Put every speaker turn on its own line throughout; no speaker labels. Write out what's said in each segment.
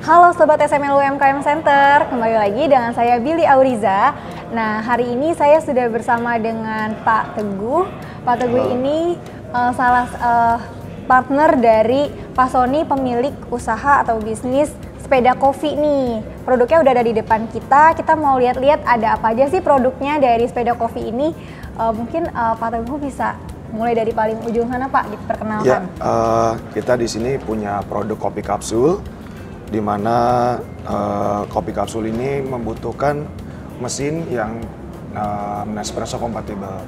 Halo Sobat SML UMKM Center, kembali lagi dengan saya Billy Auriza. Nah, hari ini saya sudah bersama dengan Pak Teguh. Pak Teguh ini partner dari Pak Sony, pemilik usaha atau bisnis sepeda kopi nih. Produknya udah ada di depan kita. Kita mau lihat-lihat ada apa aja sih produknya dari sepeda kopi ini. Mungkin Pak Teguh bisa mulai dari paling ujung sana Pak, diperkenalkan.
Ya, kita di sini punya produk kopi kapsul, di mana kopi kapsul ini membutuhkan mesin yang Nespresso kompatibel.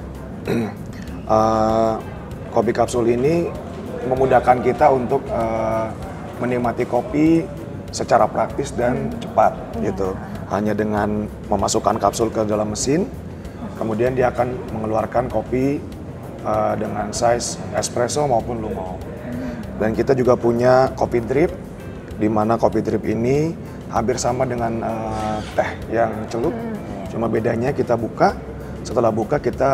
Kopi kapsul ini memudahkan kita untuk menikmati kopi secara praktis dan cepat gitu. Hanya dengan memasukkan kapsul ke dalam mesin, kemudian dia akan mengeluarkan kopi dengan size espresso maupun lungo. Dan kita juga punya kopi drip, di mana kopi drip ini hampir sama dengan teh yang celup. Cuma bedanya kita buka, setelah buka kita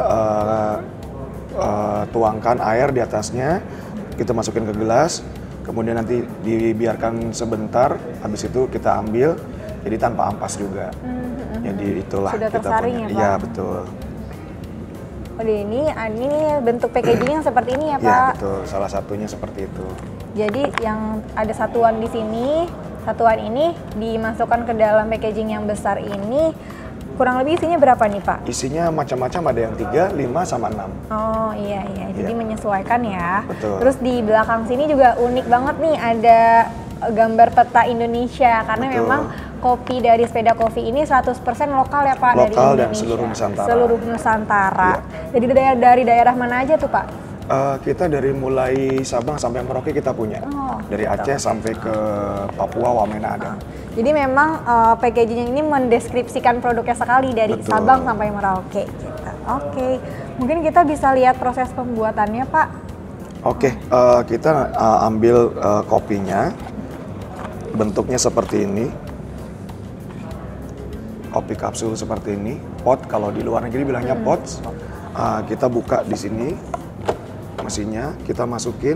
tuangkan air di atasnya, kita masukin ke gelas, kemudian nanti dibiarkan sebentar, habis itu kita ambil, jadi tanpa ampas juga. Jadi itulah
sudah
kita
tersaring
punya.
Ya Pak?
Iya betul.
Oh, ini bentuk packaging yang seperti ini ya Pak?
Iya betul, salah satunya seperti itu.
Jadi yang ada satuan di sini, satuan ini dimasukkan ke dalam packaging yang besar ini. Kurang lebih isinya berapa nih Pak?
Isinya macam-macam, ada yang 3, 5, sama 6.
Oh iya, jadi menyesuaikan ya.
Betul.
Terus di belakang sini juga unik banget nih, ada gambar peta Indonesia. Karena
Betul.
memang kopi dari sepeda kopi ini 100% lokal ya Pak, dari
Lokal
Indonesia.
dan seluruh Nusantara.
Seluruh Nusantara.
Iya.
Jadi dari daerah mana aja tuh Pak?
Kita dari mulai Sabang sampai Merauke kita punya. Dari Aceh sampai ke Papua, Wamena ada.
Jadi memang packaging ini mendeskripsikan produknya sekali dari
Betul.
Sabang sampai Merauke. Gitu. Oke, mungkin kita bisa lihat proses pembuatannya Pak.
Oke, kita ambil kopinya, bentuknya seperti ini. Kopi kapsul seperti ini, pot kalau di luar negeri bilangnya pots. Kita buka di sini mesinnya, kita masukin,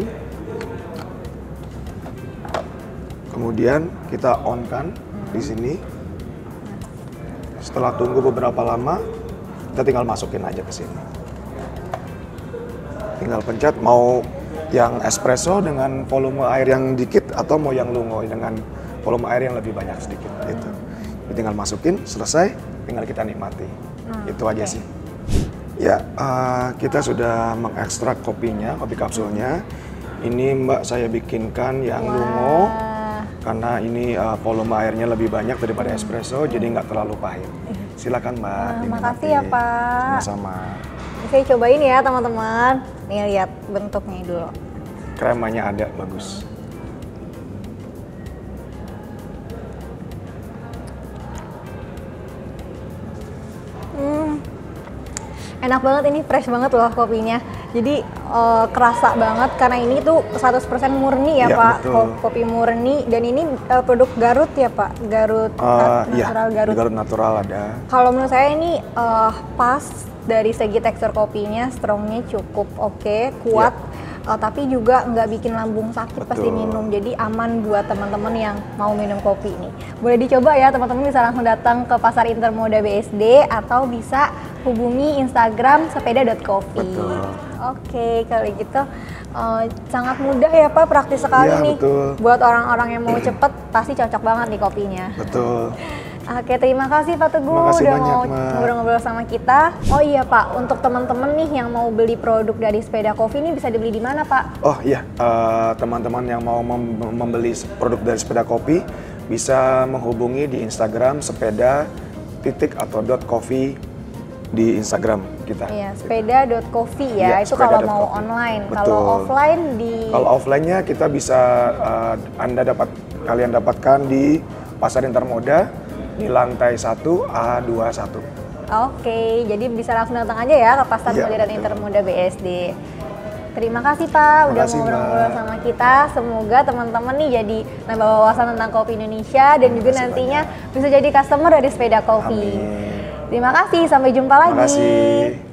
kemudian kita on kan di sini. Setelah tunggu beberapa lama, kita tinggal masukin aja ke sini. Tinggal pencet mau yang espresso dengan volume air yang dikit atau mau yang lungo dengan volume air yang lebih banyak sedikit gitu. Tinggal masukin, selesai, tinggal kita nikmati. Itu aja sih. Ya, kita sudah mengekstrak kopinya, kopi kapsulnya. Ini Mbak saya bikinkan yang lungo, karena ini volume airnya lebih banyak daripada espresso, jadi nggak terlalu pahit. Silakan Mbak.
Makasih ya Pak.
Sama-sama.
Saya cobain ya teman-teman. Nih lihat bentuknya dulu.
Kremanya ada, bagus.
Enak banget, ini fresh banget loh kopinya. Jadi kerasa banget karena ini tuh 100% murni ya Pak. Kopi murni, dan ini produk Garut ya Pak? Garut natural Garut.
Garut natural ada.
Kalau menurut saya ini pas dari segi tekstur kopinya, strongnya cukup oke, kuat. Tapi juga nggak bikin lambung sakit pas diminum, jadi aman buat teman-teman yang mau minum kopi ini. Boleh dicoba ya teman-teman, bisa langsung datang ke Pasar Intermoda BSD atau bisa hubungi Instagram sepeda.coffee. Oke, kalau gitu sangat mudah ya Pak, praktis sekali nih.
Betul.
Buat orang-orang yang mau cepet pasti cocok banget nih kopinya.
Betul.
Oke, terima kasih Pak Teguh udah mau ngobrol-ngobrol sama kita. Oh iya Pak, untuk teman-teman nih yang mau beli produk dari sepeda kopi ini bisa dibeli di mana Pak?
Oh iya, teman-teman yang mau membeli produk dari sepeda kopi bisa menghubungi di Instagram sepeda.coffee di Instagram kita.
Iya, sepeda.coffee ya, itu kalau mau online. Kalau offline
Kalau offline-nya kita bisa kalian dapatkan di Pasar Intermoda di lantai 1 A21.
Oke, jadi bisa langsung datang aja ya ke Pasar Modern Intermoda BSD. Terima kasih Pak udah ngobrol-ngobrol sama kita. Semoga teman-teman nih jadi nambah wawasan tentang kopi Indonesia dan juga nantinya bisa jadi customer dari sepeda kopi. Terima kasih, sampai jumpa lagi.
Terima kasih.